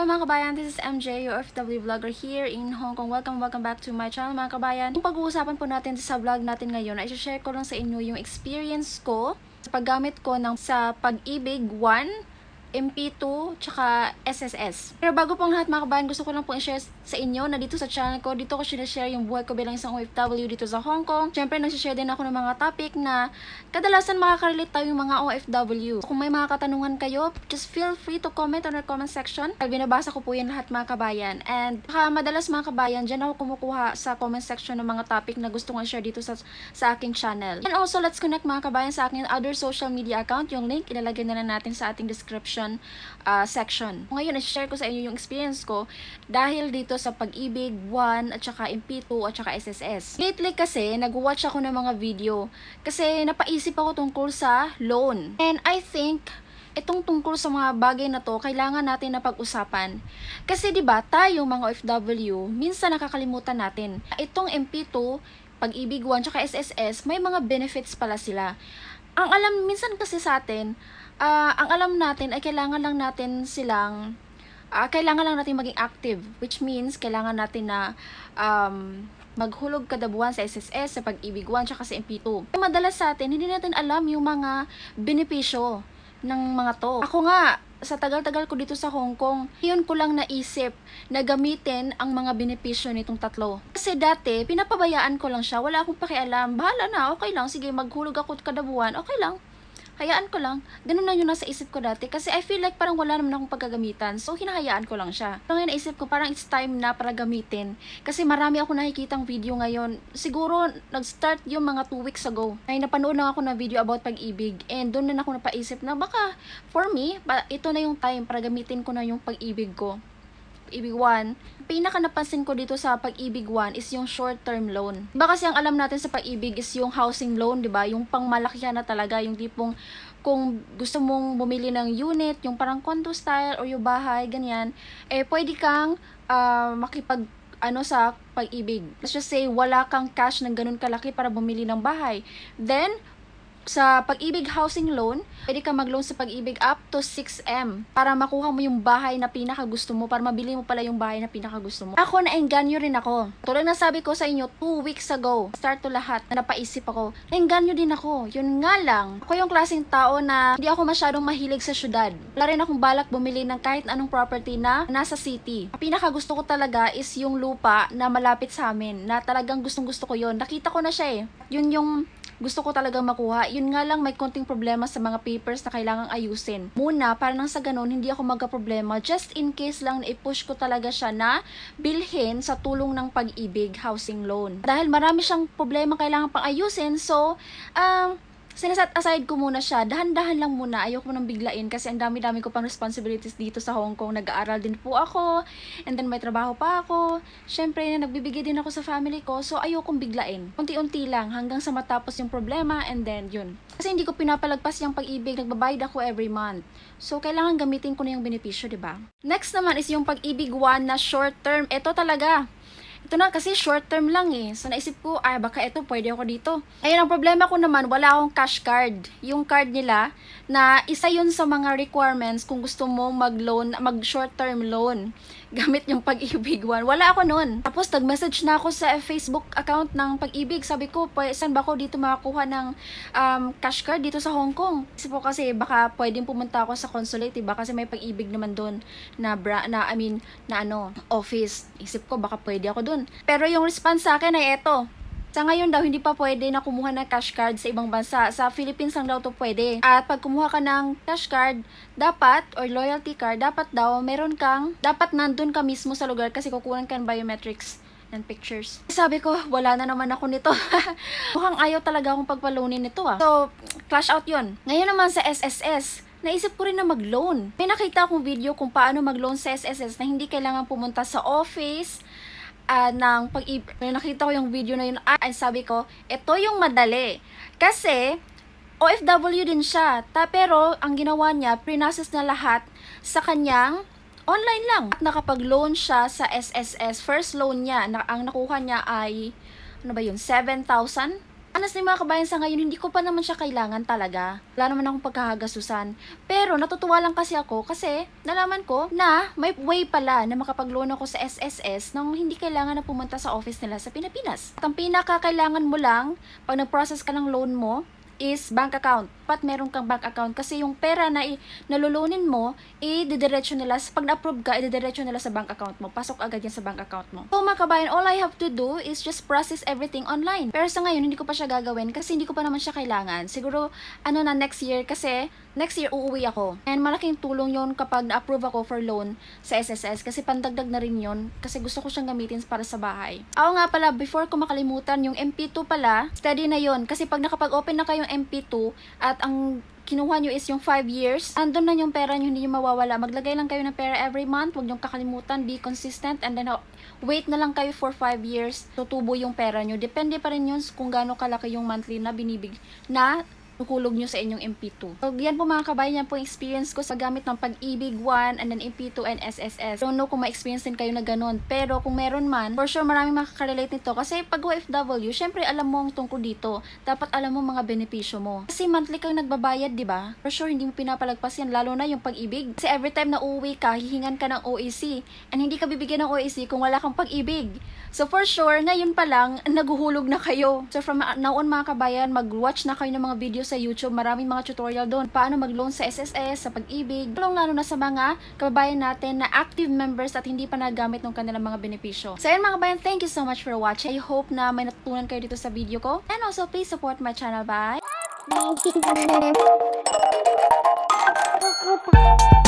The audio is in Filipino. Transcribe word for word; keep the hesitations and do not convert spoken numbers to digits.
Hello mga kabayan, this is M J, your O F W vlogger here in Hong Kong. Welcome, welcome back to my channel mga kabayan. Kung pag-uusapan po natin sa vlog natin ngayon, ay share ko lang sa inyo yung experience ko sa paggamit ko ng sa Pag-ibig one, M P two, tsaka S S S. Pero bago pong lahat mga kabayan, gusto ko lang po i-share sa inyo na dito sa channel ko, dito ko sinashare yung buhay ko bilang isang O F W dito sa Hong Kong. Siyempre, nagsishare din ako ng mga topic na kadalasan makakarelate tayo yung mga O F W. Kung may mga katanungan kayo, just feel free to comment on our comment section. Binabasa ko po yan lahat mga kabayan. And baka madalas mga kabayan, dyan ako kumukuha sa comment section ng mga topic na gusto kong share dito sa, sa aking channel. And also, let's connect mga kabayan sa aking other social media account. Yung link, ilalagay na lang natin sa ating description Uh, section. Ngayon, i-share ko sa inyo yung experience ko dahil dito sa Pag-ibig one at saka M P two at saka S S S. Lately kasi, nag-watch ako ng mga video kasi napaisip ako tungkol sa loan. And I think, itong tungkol sa mga bagay na to, kailangan natin na pag-usapan. Kasi diba, tayo mga O F W, minsan nakakalimutan natin. Itong M P two, Pag-ibig one, at S S S, may mga benefits pala sila. Ang alam, minsan kasi sa atin, Uh, ang alam natin ay kailangan lang natin silang, uh, kailangan lang natin maging active, which means kailangan natin na um, maghulog kada buwan sa S S S, sa Pag-ibig one, tsaka sa M P two. Madalas sa atin, hindi natin alam yung mga benepisyo ng mga to. Ako nga, sa tagal-tagal ko dito sa Hong Kong, yun ko lang naisip na gamitin ang mga benepisyo nitong tatlo. Kasi dati, pinapabayaan ko lang siya, wala akong pakialam, bahala na, okay lang, sige, maghulog ako kada buwan, okay lang. Hayaan ko lang. Ganun na yun nasa isip ko dati. Kasi I feel like parang wala naman akong pagkagamitan. So, hinahayaan ko lang siya. Pero ngayon naisip ko, parang it's time na para gamitin. Kasi marami ako nakikitang video ngayon. Siguro, nag-start yung mga two weeks ago. Ay, napanood lang ako ng video about Pag-ibig. And doon na ako napaisip na baka, for me, ito na yung time para gamitin ko na yung Pag-ibig ko. Pag-ibig one, pinaka napansin ko dito sa Pag-ibig one is yung short-term loan. Diba kasi ang alam natin sa Pag-ibig is yung housing loan, diba? Yung pangmalakihan na talaga, yung tipong kung gusto mong bumili ng unit, yung parang condo style or yung bahay, ganyan, eh pwede kang uh, makipag ano sa Pag-ibig. Let's just say, wala kang cash ng ganun kalaki para bumili ng bahay. Then, sa Pag-ibig housing loan, pwede ka mag-loan sa Pag-ibig up to six M para makuha mo yung bahay na pinaka gusto mo, para mabili mo pala yung bahay na pinaka gusto mo. Ako, naengganyo rin ako. Tulad na sabi ko sa inyo, two weeks ago, start to lahat, na napaisip ako, naengganyo din ako. Yun nga lang, ako yung klaseng tao na hindi ako masyadong mahilig sa syudad. Wala rin akong balak bumili ng kahit anong property na nasa city. Ang pinaka gusto ko talaga is yung lupa na malapit sa amin, na talagang gustong gusto ko yun. Nakita ko na siya eh. Yun yung gusto ko talagang makuha. Yun nga lang, may konting problema sa mga papers na kailangang ayusin. Muna, para nang sa ganun, hindi ako magka-problema. Just in case lang na i-push ko talaga siya na bilhin sa tulong ng Pag-ibig housing loan. Dahil marami siyang problema kailangan pang ayusin, so, um, sinasat aside ko muna siya. Dahan-dahan lang muna. Ayoko mo nang biglain kasi ang dami-dami ko pang responsibilities dito sa Hong Kong. Nag-aaral din po ako. And then may trabaho pa ako. Syempre, nagbibigay din ako sa family ko. So, ayokong biglain. Unti-unti lang hanggang sa matapos yung problema and then yun. Kasi hindi ko pinapalagpas yung Pag-ibig. Nagbabayad ako every month. So, kailangan gamitin ko na yung benepisyo, diba? Next naman is yung Pag-ibig one na short term. Ito talaga. Ito na kasi short term lang eh. So naisip ko, ay baka ito pwede ako dito. Ayun, ang problema ko naman, wala akong cash card. Yung card nila na isa yun sa mga requirements kung gusto mo mag-loan, mag-short term loan gamit yung Pag-ibig one. Wala ako nun. Tapos nag-message na ako sa Facebook account ng Pag-ibig. Sabi ko, saan ba ako dito makakuha ng um, cash card dito sa Hong Kong? Isip ko kasi baka pwedeng pumunta ako sa consulate, diba? Kasi may Pag-ibig naman doon na, bra na I mean, na ano, office. Isip ko baka pwede ako doon. Pero yung response sa akin ay eto. Sa ngayon daw, hindi pa pwede na kumuha ng cash card sa ibang bansa. Sa Philippines lang daw to pwede. At pag kumuha ka ng cash card, dapat, or loyalty card, dapat daw, meron kang, dapat nandun ka mismo sa lugar kasi kukunan ka ng biometrics and pictures. Sabi ko, wala na naman ako nito. Mukhang ayaw talaga akong pagpalunin nito ah. So, clash out yun. Ngayon naman sa S S S, naisip ko rin na mag-loan. May nakita akong video kung paano mag-loan sa S S S na hindi kailangan pumunta sa office, Uh, ng Pag-ibig. Nakita ko yung video na yun at sabi ko, ito yung madali. Kasi, O F W din siya. Ta, pero, ang ginawa niya, pre-process na lahat sa kanyang online lang. At nakapag-loan siya sa S S S. First loan niya, na, ang nakuha niya ay, ano ba yun, seven thousand? Honestly mga kabayan, sa ngayon, hindi ko pa naman siya kailangan talaga. Wala naman akong pagkakagasusan. Pero natutuwa lang kasi ako kasi nalaman ko na may way pala na makapag-loan ako sa S S S nang hindi kailangan na pumunta sa office nila sa Pilipinas. At ang pinakakailangan mo lang pag nag-process ka ng loan mo is bank account. Dapat meron kang bank account kasi yung pera na nalulunin mo, i-didiretso nila, pag na-approve ka, i-didiretso nila sa bank account mo. Pasok agad yan sa bank account mo. So mga kabayan, all I have to do is just process everything online. Pero sa ngayon, hindi ko pa siya gagawin kasi hindi ko pa naman siya kailangan. Siguro, ano na next year kasi next year uuwi ako. And malaking tulong yon kapag na-approve ako for loan sa S S S kasi pandagdag na rin yon kasi gusto ko siyang gamitin para sa bahay. Ako nga pala, before ko makalimutan, yung M P two pala, study na yon kasi pag nakapag-open na kayong M P two at ang kinuha nyo is yung five years, andun na yung pera nyo, hindi nyo mawawala. Maglagay lang kayo ng pera every month, huwag nyo kakalimutan, be consistent, and then wait na lang kayo for five years, tutubo yung pera nyo. Depende pa rin yun kung gaano kalaki yung monthly na binibig na kukulog nyo sa inyong M P two. So, yan po mga kabayan, yan po yung experience ko sa gamit ng Pag-ibig one, and then M P two and S S S. Don't know kung ma-experience din kayo na ganun. Pero kung meron man, for sure maraming makaka-relate nito. Kasi pag O F W, syempre alam mo ang tungkol dito. Dapat alam mo mga benepisyo mo. Kasi monthly kang nagbabayad, di ba? For sure, hindi mo pinapalagpas yan. Lalo na yung Pag-ibig. Kasi every time na uuwi ka, hihingan ka ng O A C. And hindi ka bibigyan ng O A C kung wala kang Pag-ibig. So for sure, ngayon pa lang, naguhulog na kayo. So from now on mga kabayan, mag-watch na kayo ng mga videos sa YouTube. Maraming mga tutorial doon. Paano mag-loan sa S S S, sa Pag-ibig. Lalo na sa mga kababayan natin na active members at hindi pa nagamit ng kanilang mga benepisyo. So yun mga kabayan, thank you so much for watching. I hope na may natutunan kayo dito sa video ko. And also, please support my channel by...